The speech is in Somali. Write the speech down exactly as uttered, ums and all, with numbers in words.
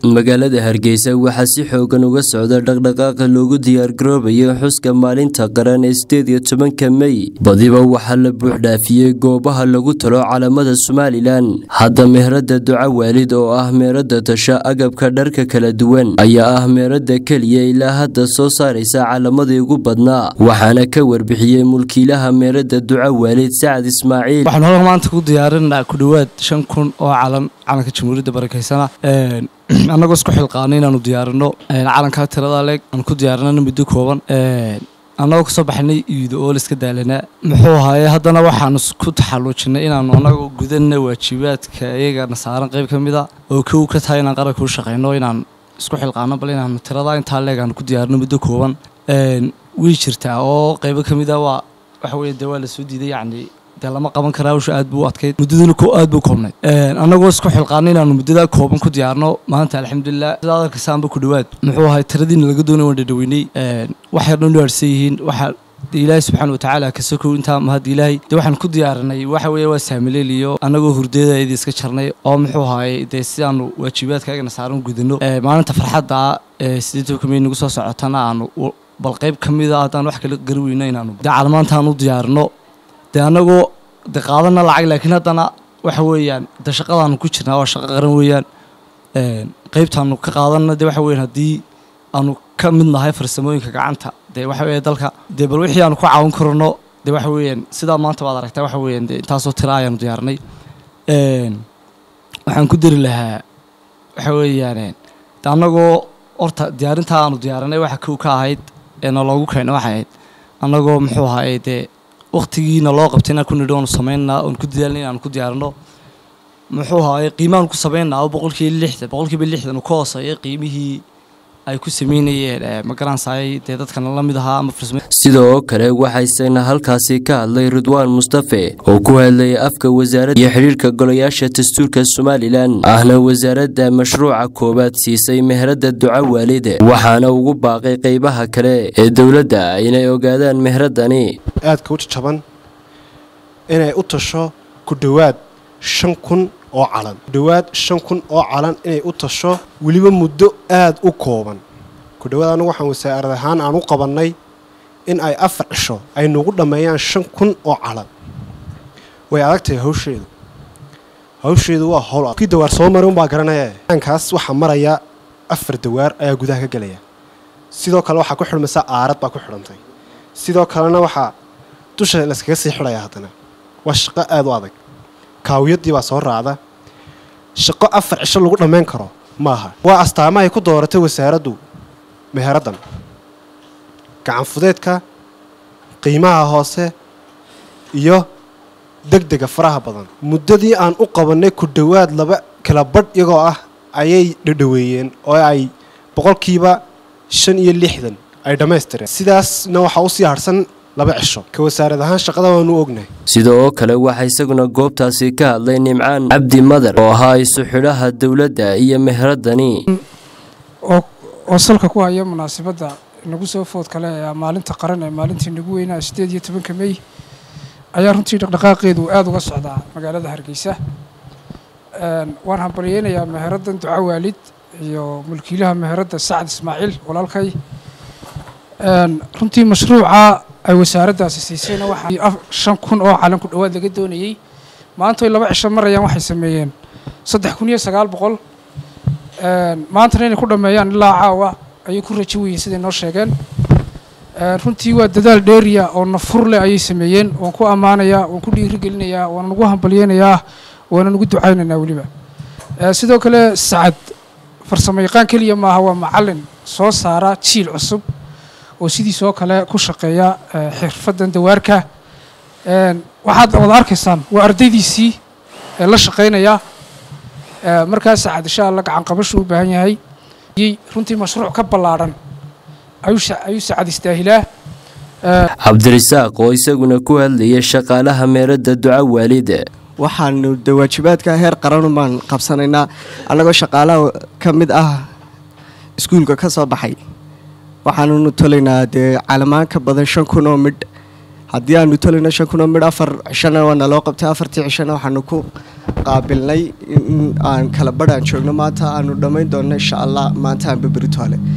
magaalada Hargeysa waxaa si xoogan uga socda dhaqdhaqaaqa loogu diyaar garoobayo xuska maalinta qaran ee sideed iyo tobanka May. Badiba waxaa la buux dhaafiyay goobaha lagu talo calamada Somaliland. Hadda meherada Duca Waalid oo ah meherada tasha agabka dharka kala duwan ayaa ah meherada kaliya ilaa hadda soo saaraysa calamadii ugu badnaa. Waxaana ka warbixiyay mulkiilaha meherada Duca Waalid Sacad Ismaaciil. Waxaan hore maanta ku diyaarinaa ku dhawaad shan kun oo calan calanka Jamhuuriyadda Barakeysan ee anagoo isku xilqaanay inaanu diyaarino calanka tirada leeg aan ku diyaarinay muddo kooban ee anagoo soo baxnay iido oo iska daalana muxuu ahaayay haddana waxaan isku taxalluujinay inaanu anagoo gudanna waajibaadka iyaga saaran qayb kamid ah oo koow ka tahay inaan qaranka u shaqeyno inaan isku xilqaano bal inaan tirada inta leeg aan ku diyaarino muddo kooban ee way jirtaa oo qayb kamid ah waa waxa weeye dawaa la soo diiday yacni lama qaban karaa wuu aad buu adkeyd muddaduna ko aad buu koobnay een anagoo isku xilqaanay inaanu muddada kooban ku diyaarno maanta alxamdulillah sidaa ka saanba ku dhawaad muxuu ahay tiradiina laga doonay waan dhadhaweynay een wax yar dhan dhaarsan yihiin waxa Ilaahay subhanahu wa ta'ala ka soo inta mahad Ilaahay de waxaan ku diyaarinay waxa weeye waa saamileeliyo anagoo hurdeeda iska jarnay oo muxuu ahay de si aanu waajibaadkaaga saaran gudano ee maalinta farxadda ee sidoo kale nagu soo socotana aanu bal qayb kamid ah hadaan wax kala garweynay inaanu de calamaanta aanu diyaarino de anagoo de qaadana lacag laakiin haddana waxa weeyaan de shaqadaanu ku jirnaa waa shaqo qaran weeyaan een qaybtaanu ka qaadana de waxa weeyaan haddii aanu ka mid nahay farsamooyinka gacanta de waxa weeye dalka de bal wixii aanu ku caawin karno de waxa weeyaan sidaa maanta waad aragtaa waxa weeyaan de intaasoo tira ayaanu diyaarnay een waxaan ku diri lahaa waxa weeyaan de anagoo horta diyaarinta aanu diyaarinay waxa kow ka ahayd ee loogu keenay waxa ahayd anagoo muxuu ahaayay de waqtigiina loo qabtayna ku nidhoon sameynaa oo ku dadaalnay inaan ku diyaarino muxuu ahaayay qiimaan ku sameynaa boqolkiiba lixdan boqolkiiba lixdan oo koosay qiimihii ay ku sameynayeen ma garanayay de dadkan la mid ahaa ama farsamo sidoo kale waxay sayna halkaasi ka hadlay Ridwaan Mustafa oo ku hadlay afka wasaaradda iyo xiriirka golayaasha dastuurka Somaliland ahna wasaaradda mashruuca koobaad siisay meherada Duca Waalid waxaana ugu baaqay qaybaha kale ee dawladda inay ogaadaan meheradani aad ka jaban inay u tasho ku dhawaad shan kun oo calan dhawaad shan kun oo calan inay u tasho waliba muddo aad u kooban ku dhawaad anagu waxaan wasaarad ahaan aan u qabanay in ay afar cisho ay nagu dhameeyaan shan kun oo calan way adagtay hawsheedu hawsheedu waa hawl kii dawaar soo maray baa garanaya ankaas waxa maraya afar dawaar ayaa gudaha ka galaya sidoo kale waxa ku xirmaysa aarad baa ku xirantay sidoo kalena waxa dusha la iskaga sii xiraya hadana waa shaqo aad u adag kaawiyadii baa soo raacda shaqo afar cisho lagu dhameyn karo maaha waa astaamaha ay ku dooratay wasaaraddu meheradan gacan fudeedka qiimaha hoose iyo degdega faraha badan muddadii aan u qabanay ku dhawaad laba kala badh iyagoo ah ayay dhadhaweeyeen oo ay boqolkiiba shan iyo lixdan ay dhamaystireen sidaasna waxa u sii harsan laba cisho ka wasaarad ahaan shaqada waanu ognahay sidoo kale waxa isaguna goobtaasi ka hadlay Nimcaan Cabdi Madar oo ahaa isu xidhaha dawladda iyo meheradani oo oo salka ku haya munaasabada nagu soo food kale ee maalinta qaran ee maalintii nagu weynaa sideed iyo tobanka May ayaa runtii dhaqdhaqaaqeedu aad uga socdaa magaalada Hargeysa een waan hambalyeeynaa meheradan Duca Waalid iyo mulkiilaha meherada Sacad Ismaaciil walaalkay een runtii mashruuca ay wasaaraddaasi siisayna waxa shan kun oo calan ku dhawaad laga doonayay maanta laba cisho marayaan waxay sameeyeen saddex kun iyo sagaal boqol een maanta inay ku dhameeyaan ilaa caawa ay ku rajo weeyeen sidii noo sheegeen een runtii waa dadaal dheeriya oo nafur leh ay sameeyeen oo ku amaanaya oo ku dhiirigelinayaa oo nagu hambalyeeynaya oo nagu ducaynaynaa waliba sidoo kale Sacad farsamo yaqaan kaliya ma aha waa macallin soo saara jiil cusub oo sidii soo kale ku shaqeeya xirfadan dawaarka een waxaad wada arkaysaan waa ardaydiisii ee la shaqeynaya ee markaas Sacad insha Allah gacan qabasho u baahan yahay runtii mashruuc ka balaaran ayuu ayuu Sacad istaahilaa Cabdirasaaq oo isaguna ku hadlayay shaqaalaha meherada Duca Waalid waxaanu waajibaadka heer qaran baan qabsanaynaa anagoo shaqaalaha ka mid ah iskuulka ka soo baxay waxaanu tolaynaa de calamaan ka badan shan kun oo mid haddii aanu talina shan kun oo midh afar cishana waa naloo qabtay afartii cishana waxaanu ku qaabilnay in aan kala badhaan joogno maanta aanu dhammayn doonno insha allah maanta aan beritoole